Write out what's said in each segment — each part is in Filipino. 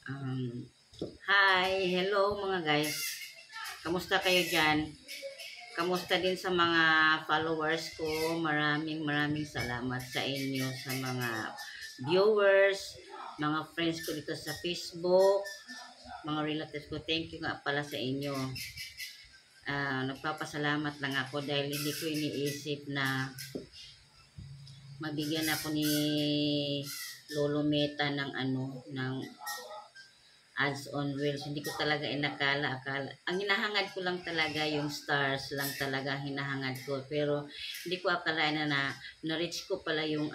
Um, Hi, hello mga guys. Kamusta kayo dyan? Kamusta din sa mga followers ko? Maraming salamat sa inyo, sa mga viewers, mga friends ko dito sa Facebook, mga relatives ko. Thank you nga pala sa inyo. Nagpapasalamat lang ako dahil hindi ko iniisip na mabigyan ako ni Lolo Meta ng ng ads on reels. Hindi ko talaga akala. Ang hinahangad ko lang talaga yung stars lang talaga ang hinahangad ko. Pero hindi ko akalain na-reach ko pala yung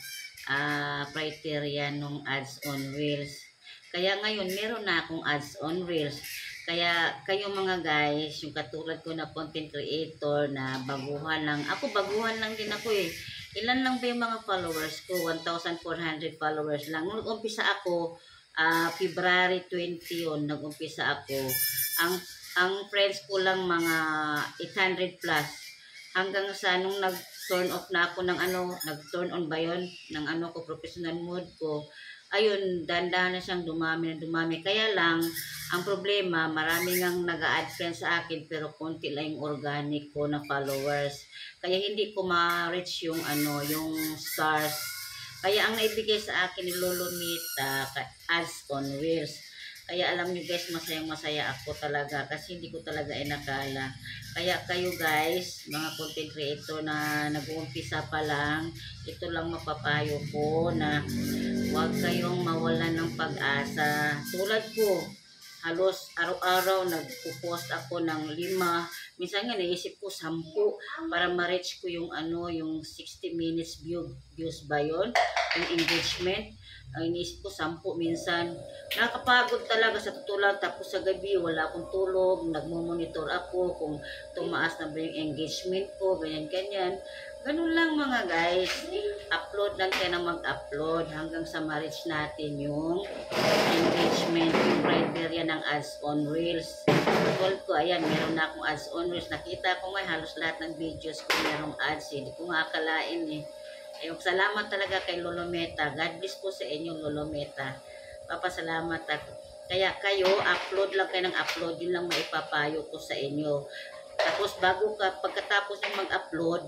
criteria nung ads on reels. Kaya ngayon meron na akong ads on reels. Kaya kayo mga guys, yung katulad ko na content creator na baguhan lang. Ako baguhan lang din ako eh. Ilan lang ba yung mga followers ko? 1,400 followers lang. Nung umpisa ako, February 20 yun, nag-umpisa ako. Ang ang friends ko lang mga 800 plus. Hanggang sa nung nag-turn off na ako ng nag-turn on ba yun? Ng ko, professional mode ko. Ayun, dandahan na siyang dumami na dumami. Kaya lang, ang problema, marami ngang nag-a-add friends sa akin, pero konti lang yung organic ko na followers. Kaya hindi ko ma-reach yung yung stars. Kaya ang naibigay sa akin ni Lolo Mita, ads on wheels. Kaya alam niyo guys, masaya ako talaga kasi hindi ko talaga inakala. Kaya kayo guys, mga content creator na nag-uumpisa pa lang, ito lang mapapayo ko na huwag kayong mawalan ng pag-asa. Tulad ko, halos araw-araw nagpo-post ako ng 5. Minsan nga naisip ko 10 para ma-reach ko yung yung 60 minutes views ba yun? Yung engagement. Ang iniisip ko 10 minsan. Nakakapagod talaga sa tutulog. Tapos sa gabi wala akong tulog. Nagmo-monitor ako kung tumaas na ba yung engagement ko. Ganyan-ganyan. Ganun lang mga guys. Upload lang tayo na mag-upload hanggang sa ma-reach natin yung engagement, yung criteria ng ads on reels. Goal ko, ayan, meron na akong ads on reels. Nakita ko nga halos lahat ng videos ko merong ads. Hindi ko nga akalain eh. Ayun, salamat talaga kay Lolo Meta. God bless po sa inyo, Lolo Meta. Papasalamat ako. Kaya kayo, upload lang kayo ng upload. Yun lang maipapayo ko sa inyo. Tapos pagkatapos ng mag-upload,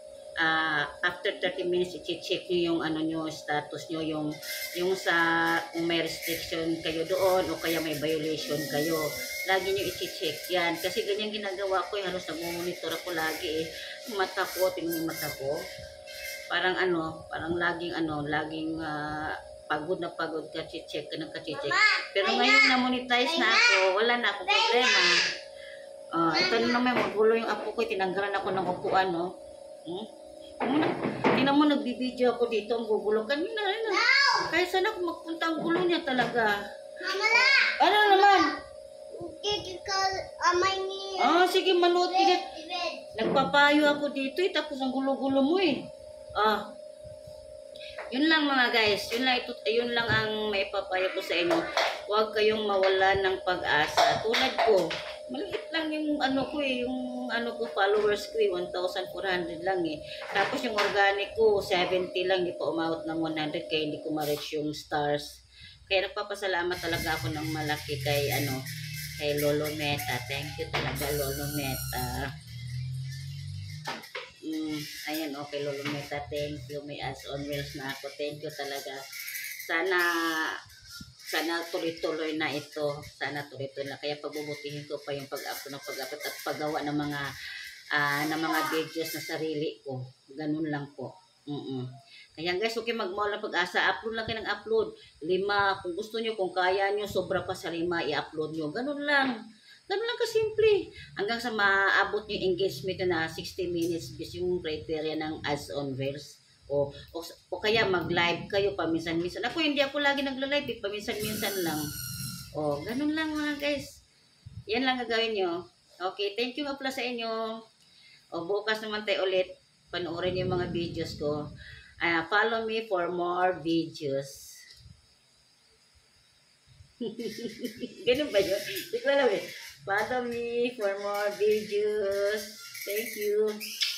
after 30 minutes, i-check nyo yung nyo, status nyo, yung kung may restriction kayo doon o kaya may violation kayo. Lagi nyo i-check yan. Kasi ganyan ginagawa ko, halos nag-monitor ako lagi eh. Yung mata ko, tingnan yung mata ko. Parang parang laging pagod na pagod ka, check ka ng ka-check. Pero ngayon na monetize na ako, wala na akong problema. Ito na naman, magulo yung apo ko, tinanggalan ako ng upuan, no? Tingnan mo, nagbibideo ako dito, ang gugulo. Kanina, kaya sana kung magpunta ang gulo niya talaga. Mamala! Ano naman? Amay ni... Sige, manood ka. Nagpapayo ako dito eh, tapos ang gulo-gulo mo eh. Yun lang mga guys, yun lang ang maipapayo ko sa inyo. Huwag kayong mawalan ng pag-asa. Tulad ko, maliit lang yung yung followers ko 1,400 lang eh. Tapos yung organic ko 70 lang, hindi pa umabot ng 100 kaya hindi ko ma-reach yung stars. Kaya nagpapasalamat talaga ako ng malaki kay Lolo Meta. Thank you talaga Lolo Meta. Ayan, okay Lolo Meta, thank you. May ads on reels na ako. Thank you talaga. Sana tuloy-tuloy na ito. Sana tuloy-tuloy na. Kaya pagbubutihin ko pa yung pag-upload at paggawa ng mga videos na sarili ko. Ganun lang po. Kaya guys, okay magmawala pag-asa. Upload lang kayo ng upload. 5. Kung gusto nyo, kung kaya nyo, sobra pa sa 5, i-upload nyo. Ganun lang. Ganun lang kasimple. Hanggang sa maabot nyo engagement na 60 minutes bis yung criteria ng ads on reels. O kaya mag-live kayo paminsan-minsan. Hindi ako lagi nagla-live, paminsan-minsan lang. Ganun lang mga guys. Yan lang gagawin nyo. Okay, thank you nga pala sa inyo. Bukas naman tayo ulit. Panoorin yung mga videos ko. Follow me for more videos. Ganun ba yun? Hindi ko alam eh. Follow me for more videos. Thank you.